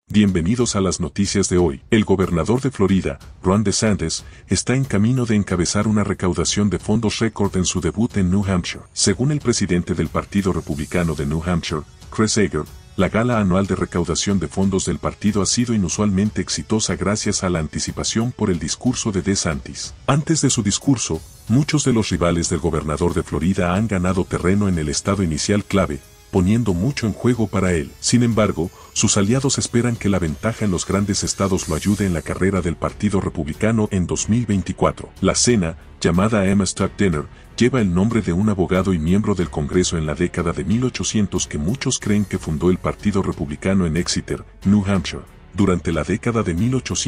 Bienvenidos a las noticias de hoy. El gobernador de Florida, Ron DeSantis, está en camino de encabezar una recaudación de fondos récord en su debut en New Hampshire. Según el presidente del Partido Republicano de New Hampshire, Chris Ager, la gala anual de recaudación de fondos del partido ha sido inusualmente exitosa gracias a la anticipación por el discurso de DeSantis. Antes de su discurso, muchos de los rivales del gobernador de Florida han ganado terreno en el estado inicial clave, poniendo mucho en juego para él. Sin embargo, sus aliados esperan que la ventaja en los grandes estados lo ayude en la carrera del Partido Republicano en 2024. La cena, llamada Emma Stuck Dinner, lleva el nombre de un abogado y miembro del Congreso en la década de 1800 que muchos creen que fundó el Partido Republicano en Exeter, New Hampshire, durante la década de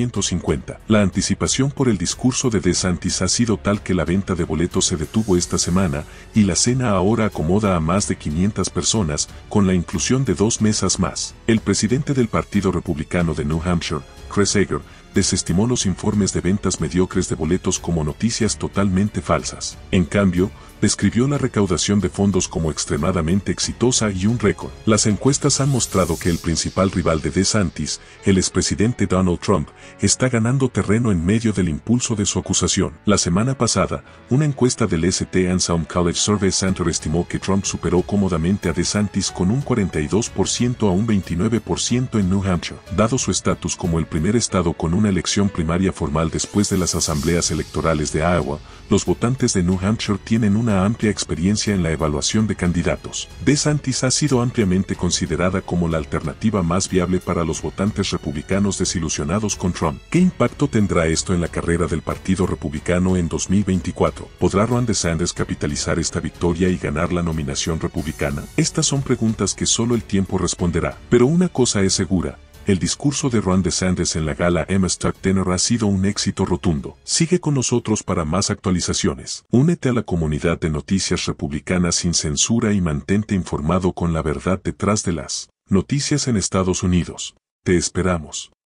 1850. La anticipación por el discurso de DeSantis ha sido tal que la venta de boletos se detuvo esta semana, y la cena ahora acomoda a más de 500 personas, con la inclusión de 2 mesas más. El presidente del Partido Republicano de New Hampshire, Chris Ager, desestimó los informes de ventas mediocres de boletos como noticias totalmente falsas. En cambio, describió la recaudación de fondos como extremadamente exitosa y un récord. Las encuestas han mostrado que el principal rival de DeSantis, el expresidente Donald Trump, está ganando terreno en medio del impulso de su acusación. La semana pasada, una encuesta del St. Anselm College Survey Center estimó que Trump superó cómodamente a DeSantis con un 42% a un 29% en New Hampshire. Dado su estatus como el primer estado con una elección primaria formal después de las asambleas electorales de Iowa, los votantes de New Hampshire tienen una amplia experiencia en la evaluación de candidatos. DeSantis ha sido ampliamente considerada como la alternativa más viable para los votantes republicanos desilusionados con Trump. ¿Qué impacto tendrá esto en la carrera del Partido Republicano en 2024? ¿Podrá Ron DeSantis capitalizar esta victoria y ganar la nominación republicana? Estas son preguntas que solo el tiempo responderá. Pero una cosa es segura: el discurso de Ron DeSantis en la gala Emma Stuck Dinner ha sido un éxito rotundo. Sigue con nosotros para más actualizaciones. Únete a la comunidad de noticias republicanas sin censura y mantente informado con la verdad detrás de las noticias en Estados Unidos. Te esperamos.